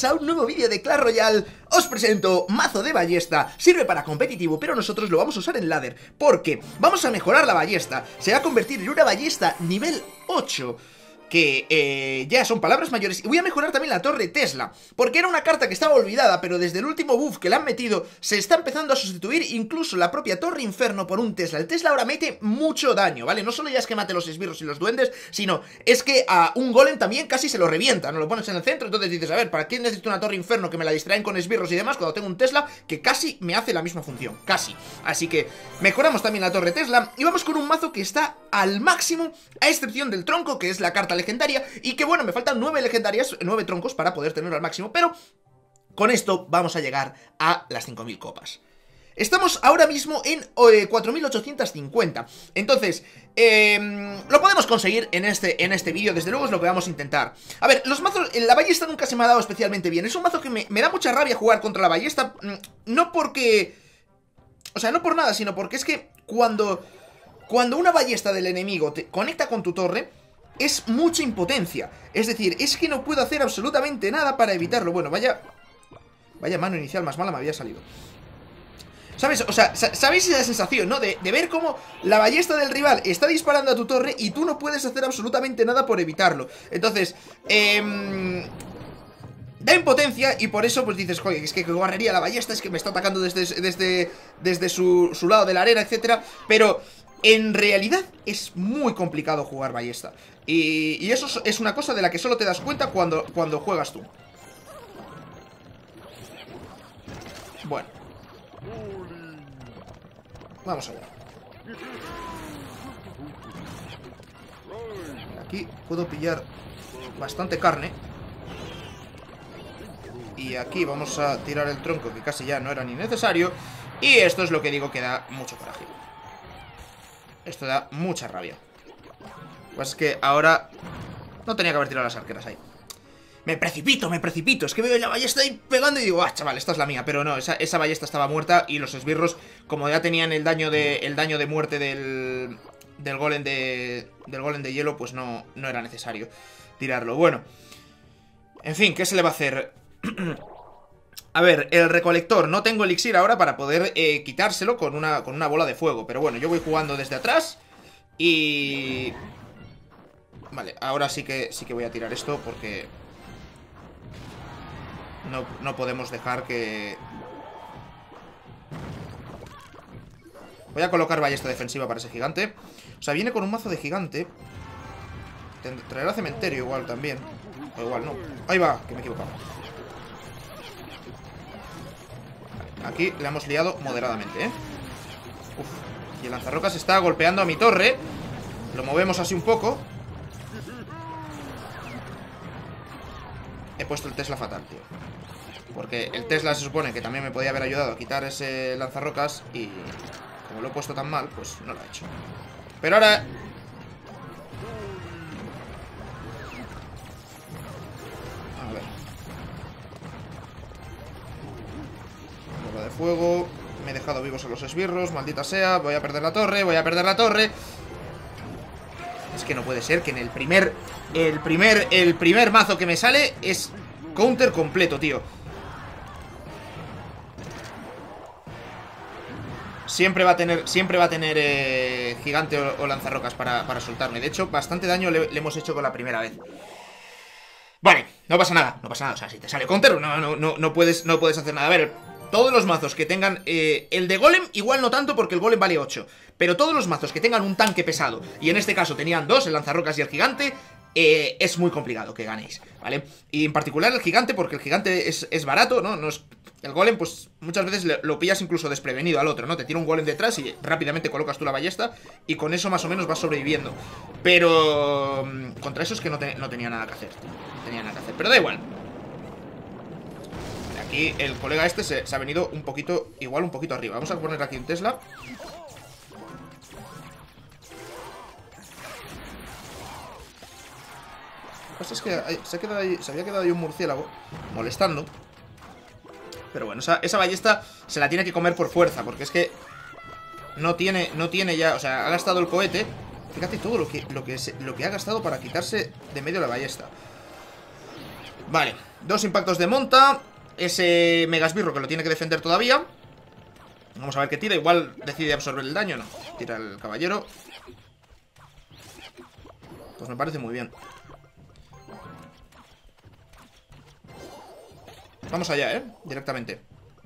bienvenidos a un nuevo vídeo de Clash Royale. Os presento mazo de ballesta. Sirve para competitivo, pero nosotros lo vamos a usar en ladder, porque vamos a mejorar la ballesta. Se va a convertir en una ballesta nivel 8, que ya son palabras mayores. Y voy a mejorar también la torre Tesla, porque era una carta que estaba olvidada, pero desde el último buff que le han metido se está empezando a sustituir incluso la propia torre Inferno por un Tesla. El Tesla ahora mete mucho daño, ¿vale? No solo ya es que mate los esbirros y los duendes, sino es que a un golem también casi se lo revienta, no lo pones en el centro. Entonces dices, a ver, ¿para qué necesito una torre Inferno que me la distraen con esbirros y demás cuando tengo un Tesla que casi me hace la misma función? Casi. Así que mejoramos también la torre Tesla y vamos con un mazo que está al máximo, a excepción del tronco, que es la carta legendaria, y que bueno, me faltan 9 legendarias, 9 troncos para poder tenerlo al máximo, pero con esto vamos a llegar a las 5000 copas. Estamos ahora mismo en 4850. Entonces, lo podemos conseguir en este vídeo. Desde luego es lo que vamos a intentar. A ver, los mazos, la ballesta nunca se me ha dado especialmente bien. Es un mazo que me da mucha rabia jugar contra la ballesta. No porque... O sea, no por nada, sino porque es que cuando una ballesta del enemigo te conecta con tu torre, es mucha impotencia. Es decir, es que no puedo hacer absolutamente nada para evitarlo. Bueno, vaya mano inicial más mala me había salido. ¿Sabes? O sea, ¿sabéis esa sensación, no? De ver cómo la ballesta del rival está disparando a tu torre y tú no puedes hacer absolutamente nada por evitarlo. Entonces, da impotencia y por eso pues dices, joder, es que guarrería la ballesta, es que me está atacando desde su lado de la arena, etcétera. Pero en realidad es muy complicado jugar ballesta. Y eso es una cosa de la que solo te das cuenta cuando juegas tú. Bueno, vamos allá. Aquí puedo pillar bastante carne. Y aquí vamos a tirar el tronco, que casi ya no era ni necesario. Y esto es lo que digo que da mucho coraje. Esto da mucha rabia. Pues es que ahora no tenía que haber tirado las arqueras ahí. Me precipito. Es que veo la ballesta ahí pegando y digo, ah, chaval, esta es la mía. Pero no, esa ballesta estaba muerta. Y los esbirros, como ya tenían el daño de muerte del golem de hielo, pues no era necesario tirarlo. Bueno, en fin, ¿qué se le va a hacer? A ver, el recolector. No tengo elixir ahora para poder quitárselo con una bola de fuego. Pero bueno, yo voy jugando desde atrás. Y... Vale, ahora sí que voy a tirar esto porque... No podemos dejar que... Voy a colocar ballesta defensiva para ese gigante. O sea, viene con un mazo de gigante. Traerá cementerio igual también. O igual no. Ahí va, que me he equivocado. Vale, aquí le hemos liado moderadamente, Uf. Y el lanzarrocas está golpeando a mi torre. Lo movemos así un poco. He puesto el Tesla fatal, tío. Porque el Tesla se supone que también me podía haber ayudado a quitar ese lanzarrocas. Y como lo he puesto tan mal, pues no lo he hecho. Pero ahora... A ver. Bola de fuego. Me he dejado vivos a los esbirros. Maldita sea. Voy a perder la torre. Es que no puede ser que en el primer mazo que me sale es counter completo, tío. Siempre va a tener gigante o lanzarrocas para soltarme. De hecho, bastante daño le hemos hecho con la primera vez. Vale, no pasa nada. O sea, si te sale counter, no puedes hacer nada. A ver, todos los mazos que tengan... el de golem igual no tanto porque el golem vale 8. Pero todos los mazos que tengan un tanque pesado, y en este caso tenían 2, el lanzarrocas y el gigante, es muy complicado que ganéis, ¿vale? Y en particular el gigante, porque el gigante es barato, ¿no? No es... El golem, pues muchas veces lo pillas incluso desprevenido al otro, ¿no? Te tira un golem detrás y rápidamente colocas tú la ballesta y con eso más o menos vas sobreviviendo. Pero contra eso es que no tenía nada que hacer, tío. No tenía nada que hacer, pero da igual. Aquí el colega este se ha venido un poquito arriba. Vamos a poner aquí un Tesla. Lo que pasa es que se había quedado ahí un murciélago molestando. Pero bueno, esa ballesta se la tiene que comer por fuerza, porque es que no tiene ya... O sea, ha gastado el cohete. Fíjate todo lo que ha gastado para quitarse de medio la ballesta. Vale, 2 impactos de monta. Ese Megasbirro que lo tiene que defender todavía. Vamos a ver qué tira. Igual decide absorber el daño. No, tira el caballero. Pues me parece muy bien. Vamos allá, directamente.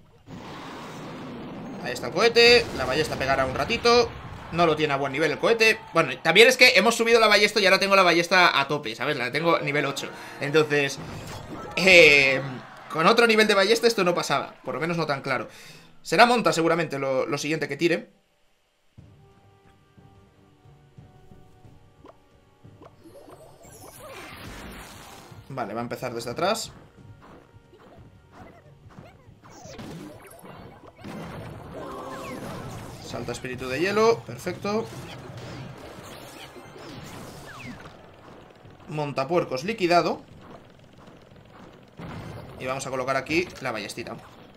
Ahí está el cohete. La ballesta pegará un ratito. No lo tiene a buen nivel el cohete. Bueno, también es que hemos subido la ballesta y ahora tengo la ballesta a tope, ¿sabes? La tengo nivel 8. Entonces, con otro nivel de ballesta esto no pasaba. Por lo menos no tan claro. Será monta seguramente lo siguiente que tire. Vale, va a empezar desde atrás. Salta espíritu de hielo, perfecto. Montapuercos liquidado. Y vamos a colocar aquí la ballestita.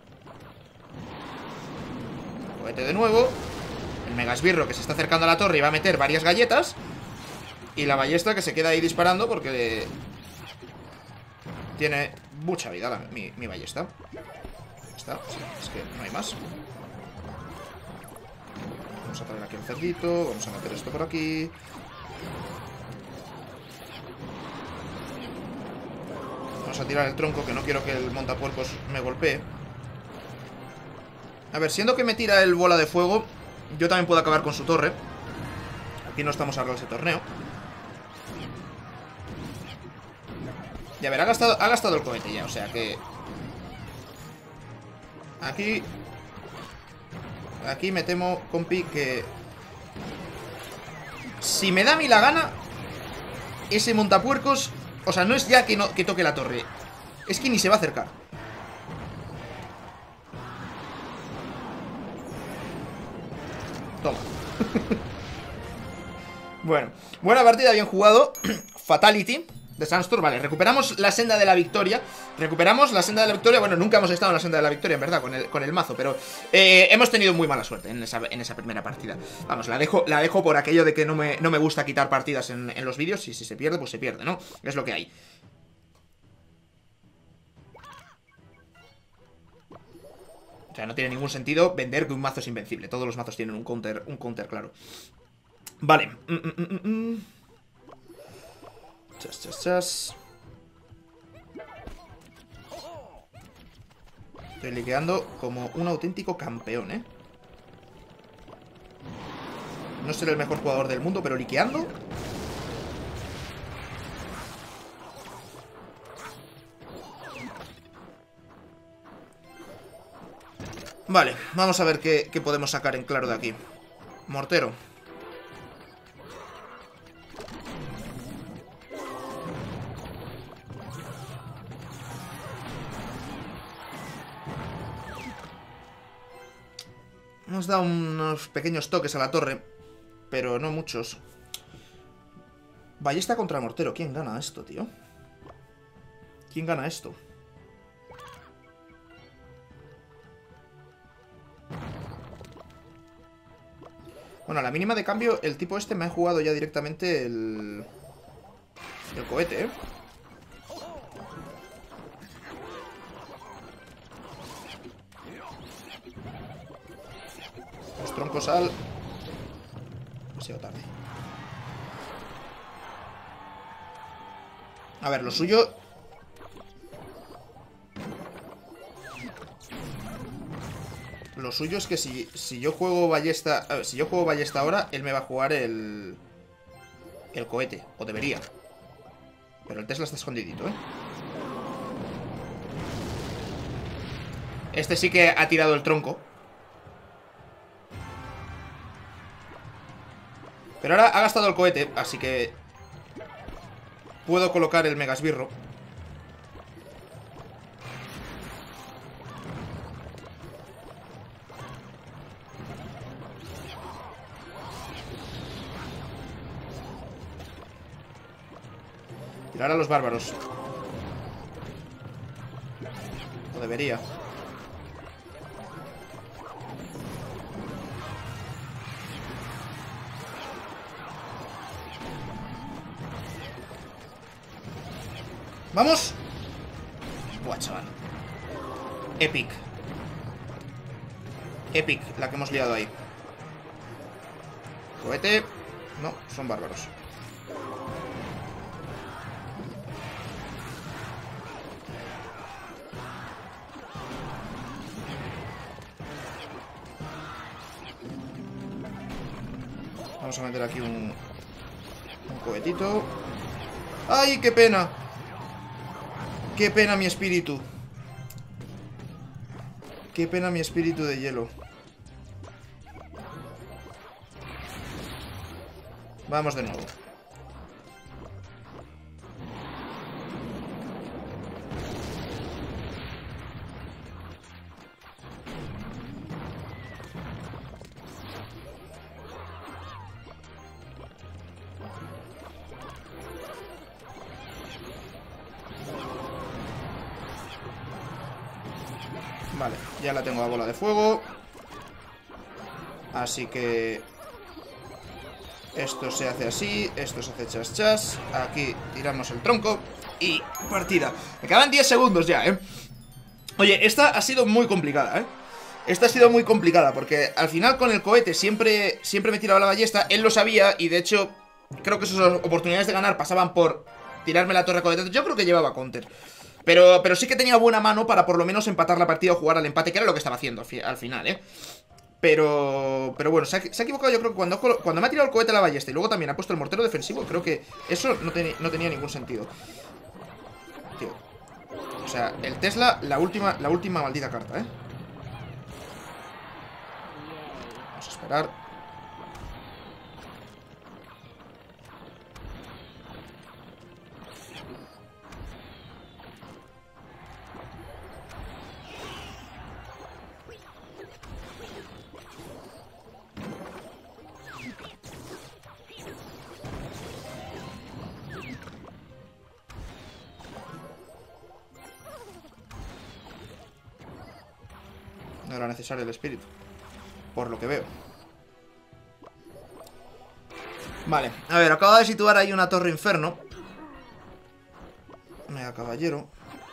Cohete de nuevo. El Megasbirro que se está acercando a la torre y va a meter varias galletas. Y la ballesta que se queda ahí disparando porque tiene mucha vida mi ballesta. Está, sí, es que no hay más. Vamos a traer aquí el cerdito. Vamos a meter esto por aquí. Vamos a tirar el tronco, que no quiero que el montapuercos me golpee. A ver, siendo que me tira el bola de fuego, yo también puedo acabar con su torre. Aquí no estamos arreglos de torneo. Y a ver, ha gastado el cohete ya, o sea que... Aquí me temo, compi, que... Si me da a mí la gana, ese montapuercos... O sea, no es ya que toque la torre. Es que ni se va a acercar. Toma. Bueno, buena partida, bien jugado. Fatality de Sandstorm, vale, recuperamos la senda de la victoria. Bueno, nunca hemos estado en la senda de la victoria, en verdad, con el mazo. Pero hemos tenido muy mala suerte en esa primera partida. Vamos, la dejo por aquello de que no me gusta quitar partidas en los vídeos. Y si se pierde, pues se pierde, ¿no? Es lo que hay. O sea, no tiene ningún sentido vender que un mazo es invencible. Todos los mazos tienen un counter claro. Vale. Chas. Estoy liqueando como un auténtico campeón, ¿eh? No seré el mejor jugador del mundo, pero liqueando... Vale, vamos a ver qué podemos sacar en claro de aquí. Mortero. Hemos dado unos pequeños toques a la torre, pero no muchos. Ballesta contra mortero. ¿Quién gana esto, tío? ¿Quién gana esto? Bueno, a la mínima de cambio, el tipo este me ha jugado ya directamente el cohete, ¿eh? Los troncos al... Demasiado tarde. A ver, lo suyo... Lo suyo es que si yo juego ballesta... A ver, si yo juego ballesta ahora, él me va a jugar el cohete. O debería. Pero el Tesla está escondidito, ¿eh? Este sí que ha tirado el tronco. Pero ahora ha gastado el cohete, así que... Puedo colocar el Megasbirro. Tirar a los bárbaros. O debería. ¡Vamos! Buah, chaval. Epic. Epic, la que hemos liado ahí. Cohete. No, son bárbaros. Vamos a meter aquí un cohetito. ¡Ay, qué pena! ¡Qué pena mi espíritu! ¡Qué pena mi espíritu de hielo! Vamos de nuevo. Vale, ya la tengo a bola de fuego. Así que esto se hace así, esto se hace chas chas. Aquí tiramos el tronco y partida. Me quedan 10 segundos ya, ¿eh? Oye, esta ha sido muy complicada, ¿eh? Esta ha sido muy complicada porque al final con el cohete siempre me tiraba la ballesta. Él lo sabía y de hecho creo que sus oportunidades de ganar pasaban por tirarme la torre cohete. Yo creo que llevaba counter. Pero sí que tenía buena mano para por lo menos empatar la partida o jugar al empate, que era lo que estaba haciendo al final, ¿eh? Pero bueno, se ha equivocado yo creo que cuando me ha tirado el cohete a la ballesta y luego también ha puesto el mortero defensivo, creo que eso no tenía ningún sentido. Tío. O sea, el Tesla, la última maldita carta, ¿eh? Vamos a esperar. No era necesario el espíritu, por lo que veo. Vale, a ver, acaba de situar ahí una torre inferno. Mega caballero.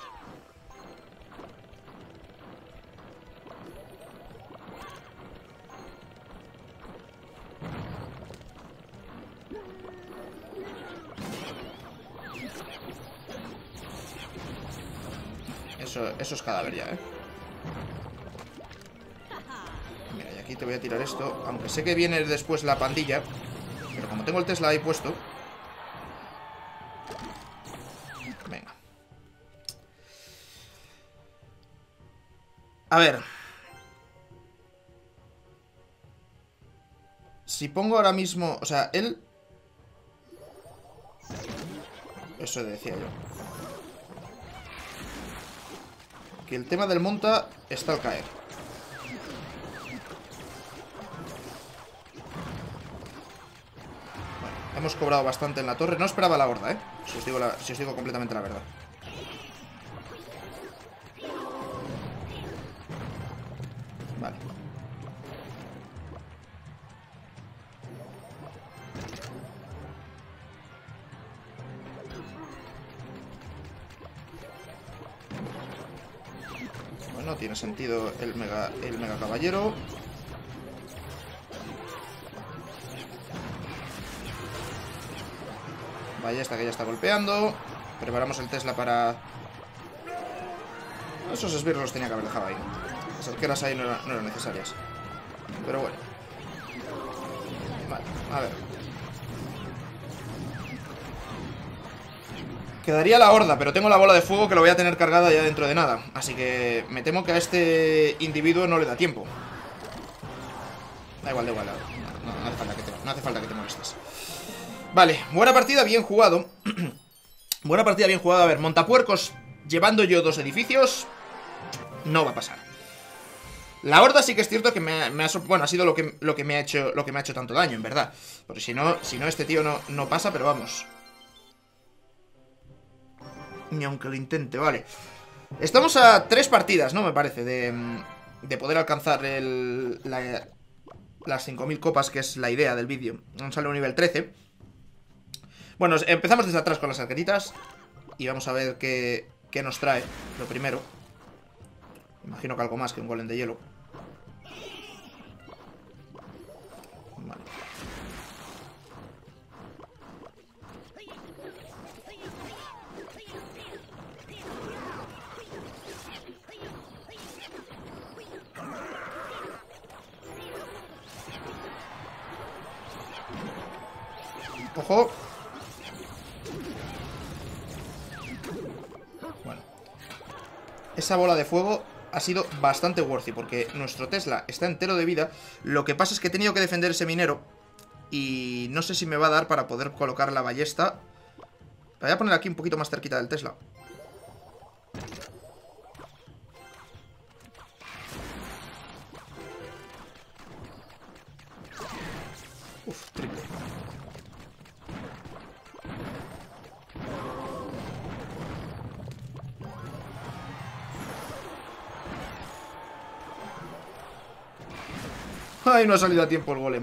Eso es cadáver ya, ¿eh? Mira, y aquí te voy a tirar esto. Aunque sé que viene después la pandilla, pero como tengo el Tesla ahí puesto. Venga. A ver. Si pongo ahora mismo... O sea, él... Eso decía yo. Que el tema del monta está al caer. Bueno, hemos cobrado bastante en la torre. No esperaba la horda, ¿eh? Si os digo completamente la verdad. Vale. No tiene sentido el mega caballero. Ballesta que ya está golpeando. Preparamos el Tesla para... Esos esbirros los tenía que haber dejado ahí. Las arqueras ahí no eran necesarias. Pero bueno. Vale, a ver. Quedaría la horda, pero tengo la bola de fuego que lo voy a tener cargada ya dentro de nada. Así que me temo que a este individuo no le da tiempo. Da igual, da igual. No hace falta que te molestes. Vale, buena partida, bien jugado. Buena partida, bien jugado. A ver, montapuercos llevando yo 2 edificios. No va a pasar. La horda sí que es cierto que bueno, ha sido lo que me ha hecho tanto daño, en verdad. Porque si no este tío no pasa, pero vamos. Ni aunque lo intente, vale. Estamos a 3 partidas, ¿no? Me parece, de poder alcanzar las 5000 copas, que es la idea del vídeo. Vamos a un nivel 13. Bueno, empezamos desde atrás con las arqueritas. Y vamos a ver qué qué nos trae, lo primero. Imagino que algo más que un golem de hielo. Vale. ¡Ojo! Bueno. Esa bola de fuego ha sido bastante worthy, porque nuestro Tesla está entero de vida. Lo que pasa es que he tenido que defender ese minero y no sé si me va a dar para poder colocar la ballesta. La voy a poner aquí un poquito más cerquita del Tesla. Uf, triple. Ay, no ha salido a tiempo el golem.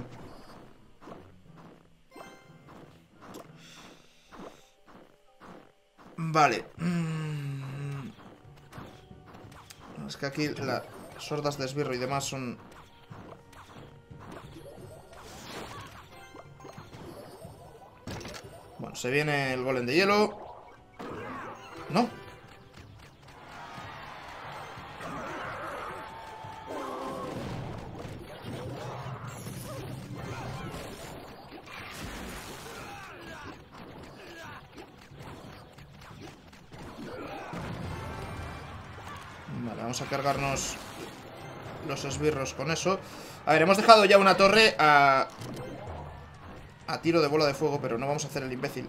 Vale. Es que aquí las sordas de esbirro y demás son... Bueno, se viene el golem de hielo. No. Vale, vamos a cargarnos los esbirros con eso. A ver, hemos dejado ya una torre a tiro de bola de fuego, pero no vamos a hacer el imbécil.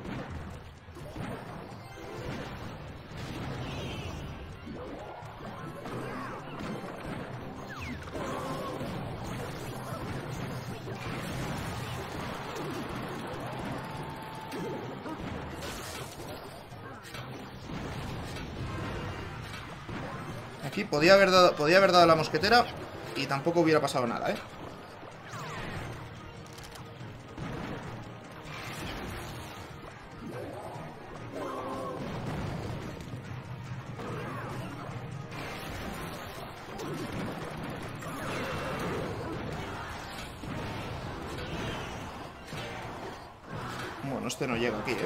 Aquí podía haber dado la mosquetera y tampoco hubiera pasado nada, ¿eh? Bueno, este no llega aquí, ¿eh?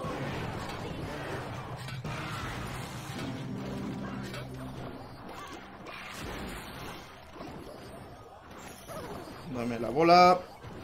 Dame la bola.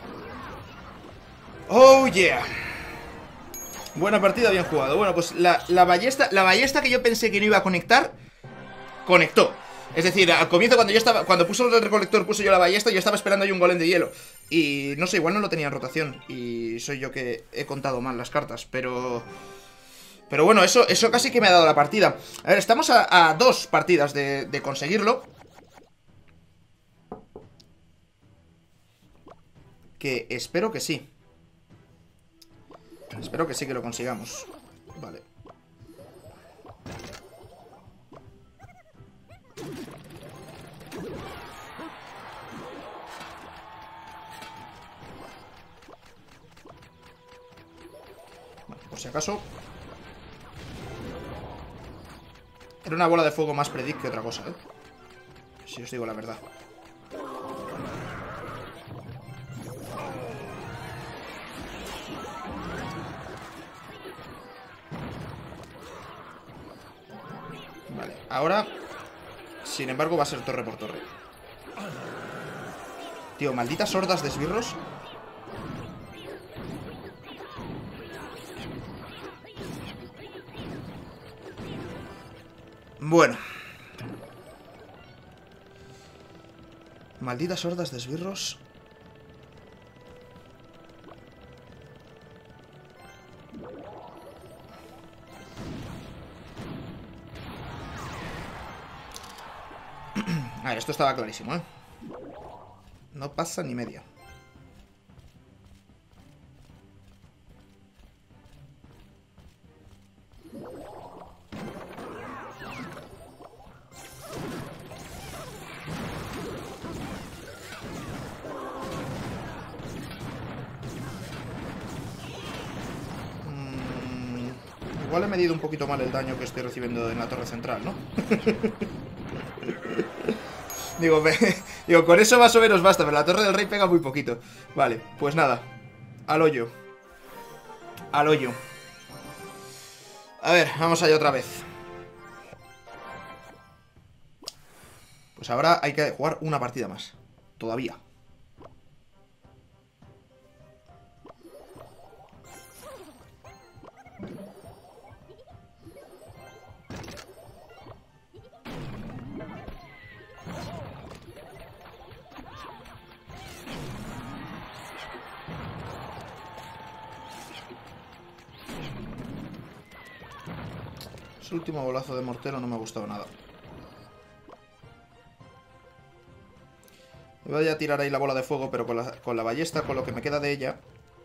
¡Oh, yeah! Buena partida, bien jugado. Bueno, pues la ballesta que yo pensé que no iba a conectar, conectó. Es decir, al comienzo cuando puso el recolector, puse yo la ballesta y yo estaba esperando ahí un golem de hielo. Y no sé, igual no lo tenía en rotación. Y soy yo que he contado mal las cartas, pero bueno, eso casi que me ha dado la partida. A ver, estamos a 2 partidas de conseguirlo. Que espero que sí. Espero que sí que lo consigamos. Vale. Vale, por si acaso. Era una bola de fuego más predict que otra cosa, ¿eh? Si os digo la verdad. Vale, ahora, sin embargo, va a ser torre por torre. Tío, malditas hordas de esbirros. Bueno. Malditas hordas de esbirros. A ver, esto estaba clarísimo, ¿eh? No pasa ni media. Igual he medido un poquito mal el daño que estoy recibiendo en la torre central, ¿no? Digo, con eso más o menos basta, pero la torre del rey pega muy poquito. Vale, pues nada. Al hoyo. Al hoyo. A ver, vamos allá otra vez. Pues ahora hay que jugar una partida más. Todavía. Ese último golazo de mortero no me ha gustado nada. Voy a tirar ahí la bola de fuego, pero con la ballesta, con lo que me queda de ella.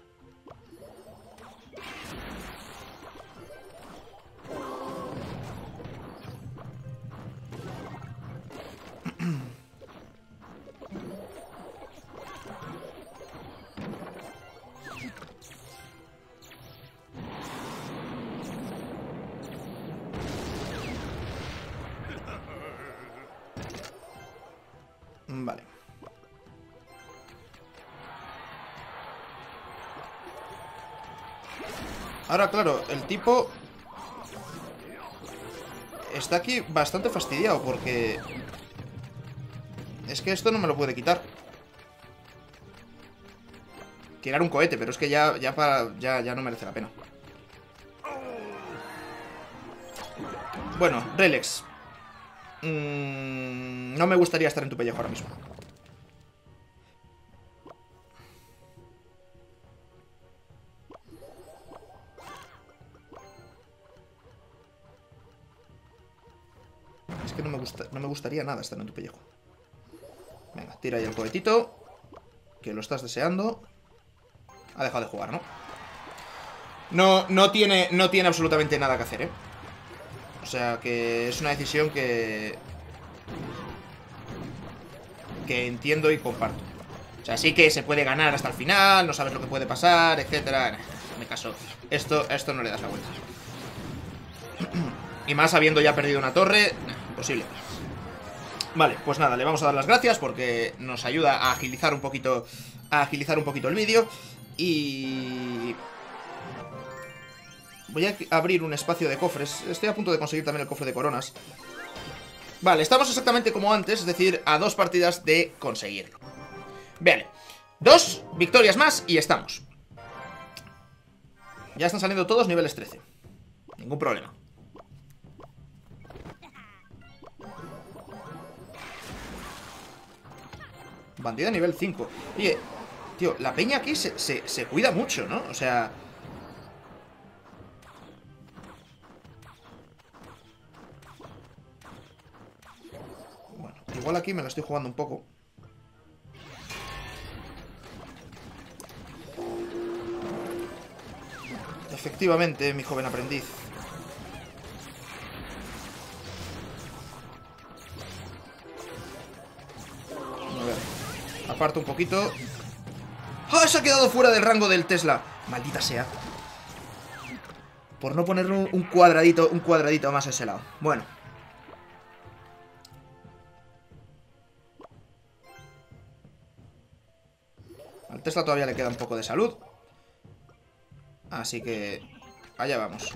Vale. Ahora, claro, el tipo está aquí bastante fastidiado porque es que esto no me lo puede quitar. Tirar un cohete, pero es que ya no merece la pena. Bueno, Relex. No me gustaría estar en tu pellejo ahora mismo. Es que no me gustaría nada estar en tu pellejo. Venga, tira ahí el cohetito, que lo estás deseando. Ha dejado de jugar, ¿no? No tiene absolutamente nada que hacer, ¿eh? O sea, que es una decisión que entiendo y comparto. O sea, sí que se puede ganar hasta el final, no sabes lo que puede pasar, etcétera. En mi caso, esto no le das la vuelta. Y más habiendo ya perdido una torre, imposible. Vale, pues nada, le vamos a dar las gracias porque nos ayuda a agilizar un poquito el vídeo. Y voy a abrir un espacio de cofres. Estoy a punto de conseguir también el cofre de coronas. Vale, estamos exactamente como antes, es decir, a 2 partidas de conseguirlo. Vale, 2 victorias más y estamos. Ya están saliendo todos niveles 13. Ningún problema. Bandida nivel 5. Oye, tío, la peña aquí se cuida mucho, ¿no? O sea... Bueno, igual aquí me la estoy jugando un poco. Efectivamente, mi joven aprendiz. A ver, aparto un poquito. ¡Ah! Se ha quedado fuera del rango del Tesla. Maldita sea. Por no poner un cuadradito más a ese lado. Bueno. Al Tesla todavía le queda un poco de salud. Así que... allá vamos.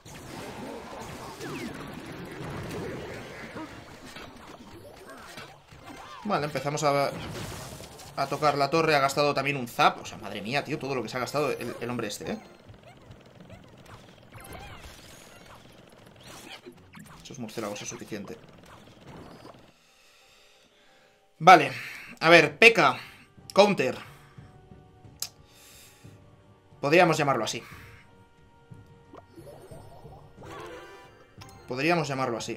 Vale, empezamos a tocar la torre. Ha gastado también un zap. O sea, madre mía, tío, todo lo que se ha gastado el hombre este, ¿eh? Esos murciélagos es suficiente. Vale, a ver, P.E.K.K.A. Counter. Podríamos llamarlo así. Podríamos llamarlo así.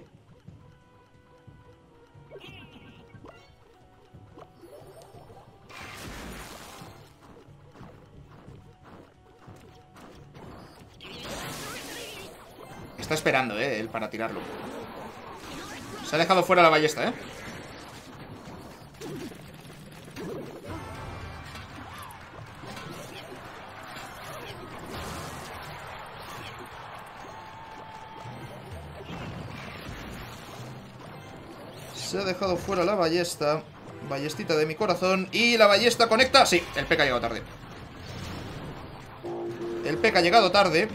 Está esperando, él para tirarlo. Se ha dejado fuera la ballesta, Se ha dejado fuera la ballesta. Ballestita de mi corazón. Y la ballesta conecta. Sí, el P.E.K.K. ha llegado tarde. El P.E.K.K. ha llegado tarde.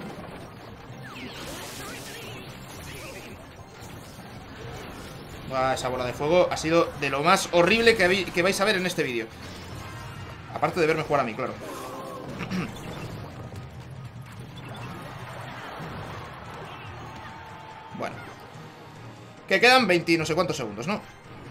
Esa bola de fuego ha sido de lo más horrible que vais a ver en este vídeo. Aparte de verme jugar a mí, claro. Bueno. Que quedan 20 no sé cuántos segundos, ¿no?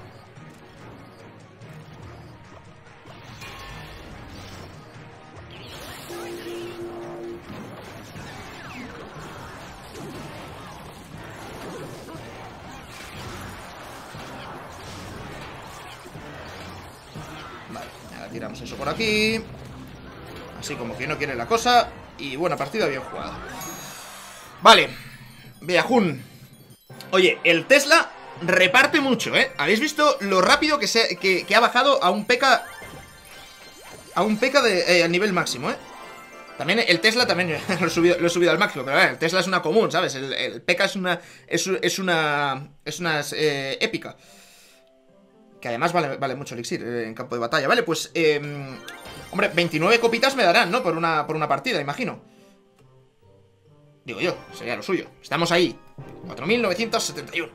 Tiramos eso por aquí. Así como que no quiere la cosa. Y buena partida, bien jugada. Vale, Viajún. Oye, el Tesla reparte mucho, ¿eh? ¿Habéis visto lo rápido que ha bajado a un P.E.K.K.? A un P.E.K.K. al nivel máximo, ¿eh? También el Tesla también lo he subido al máximo. Pero a ver, el Tesla es una común, ¿sabes? El P.E.K.K. es una épica. Que además vale mucho elixir en campo de batalla. Vale, pues, hombre, 29 copitas me darán, ¿no? Por una partida, imagino. Digo yo, sería lo suyo. Estamos ahí, 4971.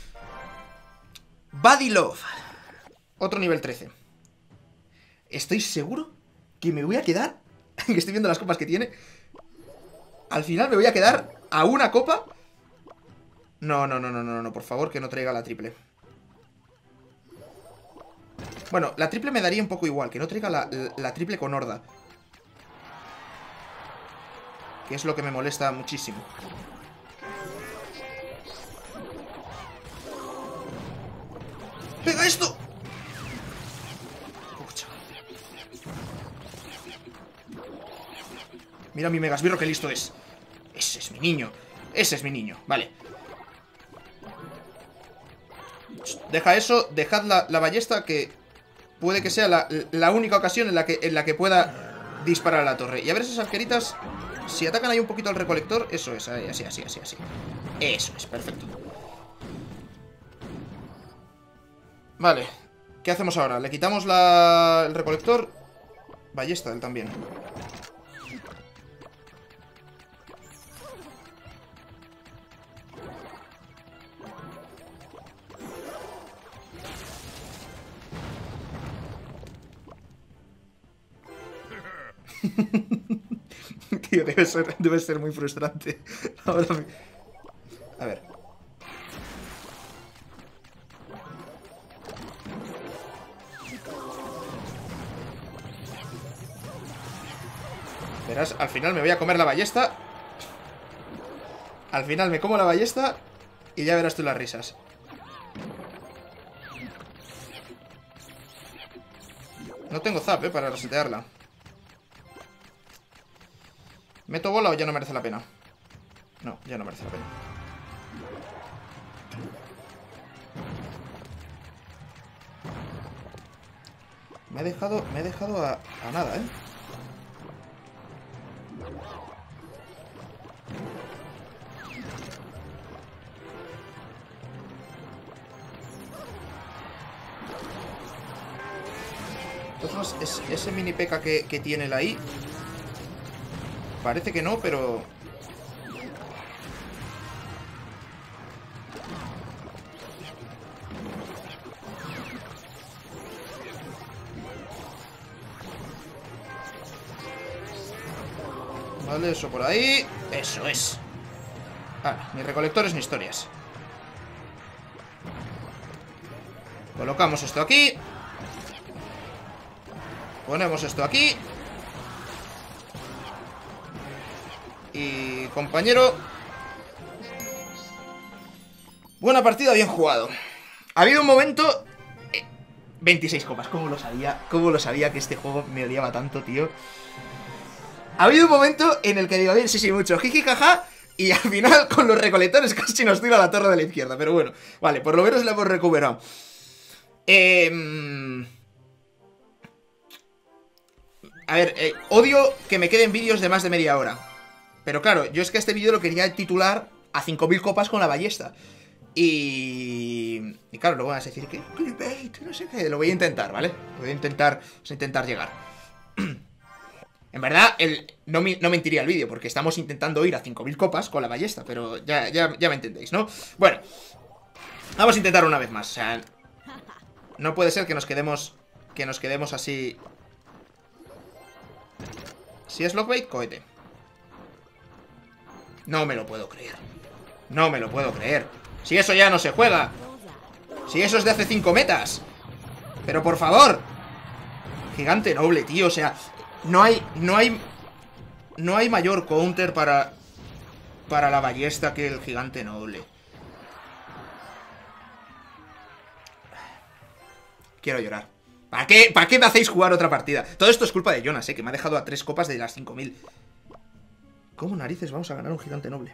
Buddy Love. Otro nivel 13. Estoy seguro que me voy a quedar, que estoy viendo las copas que tiene. Al final me voy a quedar a una copa. No, por favor, que no traiga la triple. Bueno, la triple me daría un poco igual. Que no traiga la triple con horda. Que es lo que me molesta muchísimo. ¡Pega esto! Mira mi Megasbirro, qué listo es. Ese es mi niño. Ese es mi niño, vale. Deja eso, dejad la ballesta, que puede que sea la única ocasión en la que pueda disparar a la torre. Y a ver esas arqueritas, si atacan ahí un poquito al recolector. Eso es, así. Eso es, perfecto. Vale, ¿qué hacemos ahora? ¿Le quitamos el recolector? Ballesta, él también. Tío, debe ser muy frustrante. A ver. Verás, al final me voy a comer la ballesta. Al final me como la ballesta y ya verás tú las risas. No tengo zap, para resetearla. ¿Meto bola o ya no merece la pena? No, ya no merece la pena. Me he dejado a nada, ¿eh? Entonces, ese mini P.E.K.K. que tiene la I... Parece que no, pero... Vale, eso por ahí. Eso es. Vale, ni recolectores ni historias. Colocamos esto aquí. Ponemos esto aquí. Y compañero, buena partida, bien jugado. Ha habido un momento... 26 copas, ¿cómo lo sabía? ¿Cómo lo sabía que este juego me odiaba tanto, tío? Ha habido un momento en el que digo, bien, sí, mucho jiji, jaja. Y al final con los recolectores casi nos tira la torre de la izquierda. Pero bueno, vale, por lo menos la hemos recuperado. A ver, odio que me queden vídeos de más de media hora. Pero claro, yo es que este vídeo lo quería titular a 5000 copas con la ballesta. Y claro, luego vas a decir que clickbait, no sé qué. Lo voy a intentar, ¿vale? Voy a intentar llegar. En verdad, no mentiría el vídeo, porque estamos intentando ir a 5000 copas con la ballesta, pero ya me entendéis, ¿no? Bueno, vamos a intentar una vez más. O sea, no puede ser que nos quedemos así. Si es lockbait, cohete. No me lo puedo creer. No me lo puedo creer. Si eso ya no se juega. Si eso es de hace 5 metas. Pero por favor. Gigante noble, tío, o sea, no hay mayor counter para la ballesta que el gigante noble. Quiero llorar. ¿Para qué me hacéis jugar otra partida? Todo esto es culpa de Jonas, que me ha dejado a 3 copas de las 5000. ¿Cómo narices vamos a ganar un gigante noble?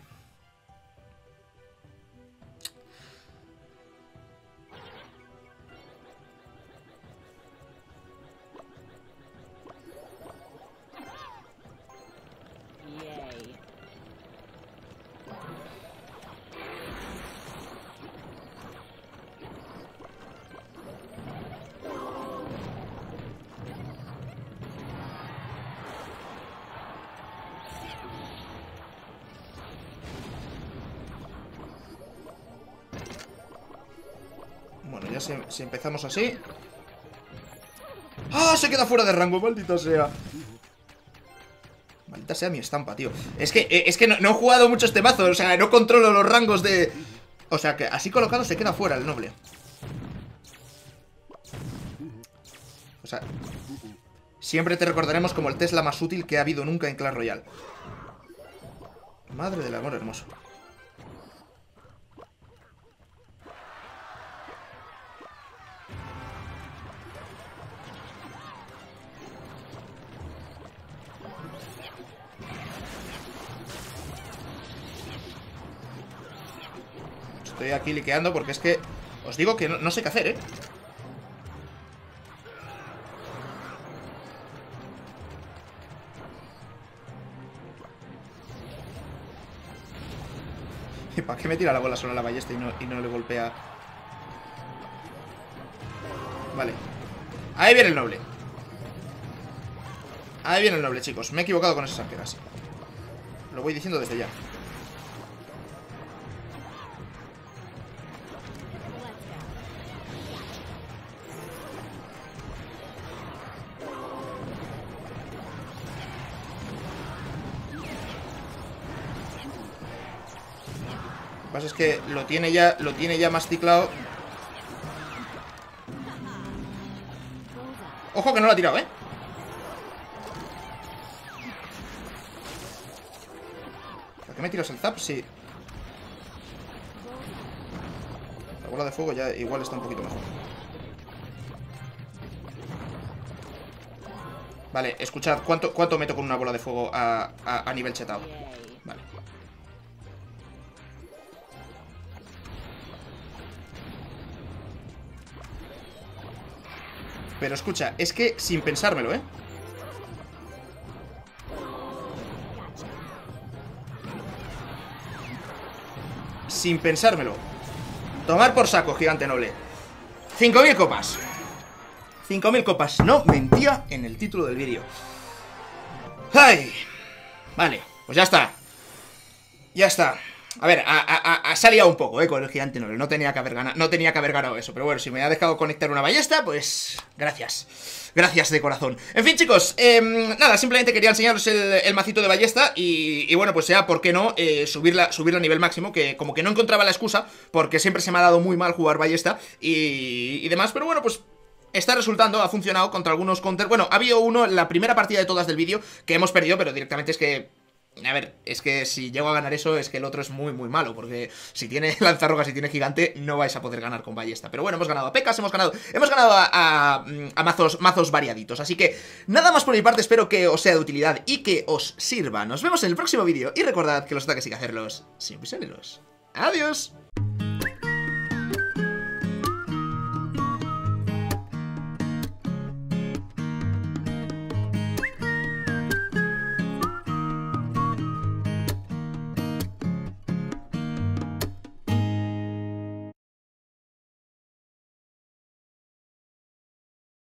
Bueno, ya si empezamos así. ¡Ah! Se queda fuera de rango, maldita sea. Maldita sea mi estampa, tío. Es que no he jugado mucho este mazo. O sea, no controlo los rangos de... O sea, que así colocado se queda fuera el noble. O sea, siempre te recordaremos como el Tesla más útil que ha habido nunca en Clash Royale. Madre del amor hermoso. Estoy aquí liqueando porque es que... Os digo que no sé qué hacer, ¿eh? ¿Y para qué me tira la bola solo a la ballesta y no le golpea? Vale. Ahí viene el noble. Ahí viene el noble, chicos. Me he equivocado con esas arqueras. Lo voy diciendo desde ya. Lo que pasa es que lo tiene ya masticlado. Ojo que no lo ha tirado, ¿eh? ¿Para qué me tiras el zap? Sí. La bola de fuego ya igual está un poquito mejor. Vale, escuchad, ¿cuánto meto con una bola de fuego a nivel chetado? Vale. Pero escucha, es que sin pensármelo, ¿eh? Sin pensármelo. Tomar por saco, gigante noble. 5000 copas. 5000 copas. No mentía en el título del vídeo. ¡Ay! Vale, pues ya está. Ya está. A ver, se ha liado un poco, con el gigante noble. No tenía que haber ganado eso. Pero bueno, si me ha dejado conectar una ballesta, pues... Gracias. Gracias de corazón. En fin, chicos, nada, simplemente quería enseñaros el macito de ballesta. Y bueno, pues ya, ¿por qué no? Subirla a nivel máximo. Que como que no encontraba la excusa, porque siempre se me ha dado muy mal jugar ballesta y demás. Pero bueno, pues... Está resultando, ha funcionado contra algunos counters. Bueno, ha habido uno en la primera partida de todas del vídeo que hemos perdido, pero directamente es que... A ver, es que si llego a ganar eso es que el otro es muy muy malo, porque si tiene lanzarrogas y tiene gigante no vais a poder ganar con ballesta. Pero bueno, hemos ganado a pecas, hemos ganado a mazos variaditos. Así que nada más por mi parte, espero que os sea de utilidad y que os sirva. Nos vemos en el próximo vídeo y recordad que los ataques hay que hacerlos sin pisarlos. ¡Adiós!